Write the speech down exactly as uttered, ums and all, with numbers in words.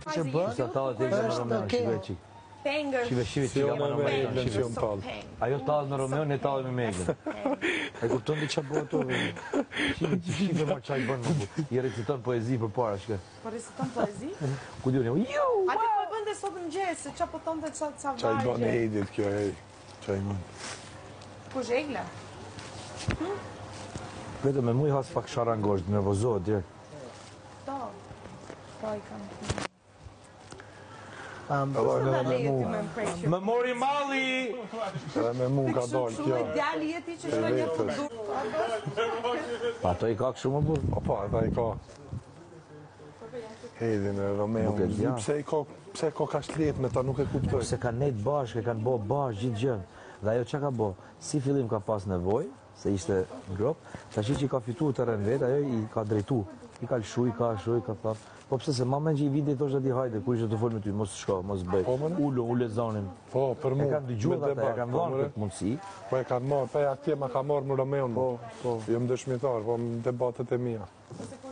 Që bën? Sa ta të egzë në Romeo, shive qik. Pengër. Shive, shive, Si qik, unë me Eglën që unë talë. Ajo talë me Romeo, ne talë me Eglën. E kupton di që bëhet to, shive, shive ma qaj bënë më bu. I reciton poezi për para, shke. Po reciton poezi? Ku di unë, ju, A ti po bënde sot në gjesë, se qa po tonë të qa ca vargje. Qaj bënë e edit kjo, ej. Qaj mënë. Ku zhegla? Vetëm me mu i hasë pak sharangosht, nervozohet direkt. Do. Po i kam. Edhe me mu. Më mori malli! Edhe me mu ka dalë kjo. Shumë djali jeti që shkoj një produkt. Pa to i ka kështu më burë? O pa, edhe i ka. Edin e Romeo, pse i ka, pse ka ka shlet me ta nuk e kuptoj. Se kanë nejtë bashkë, kanë bo bashkë gjithë gjënë. Dhe ajo që ka bo, si fillim ka pas nevoj, se ishte në gropë, ta që që i ka fitu të rënë vetë, ajo i ka drejtu. I ka lëshu, i ka shu, i ka thaf. Po pëse se mamen që i vidi të është dhe di hajde, ku ishte të folë me ty, mos shko, mos bëj. Ullu, ulle zonin. Po, për mu, e kanë dëgjuar ata, e kanë dhënë këtë mundësi. Po e kanë marrë, po e atje ma ka marrë më Romeon. Po, po. Jo më dëshmitar, po më debatet e mia.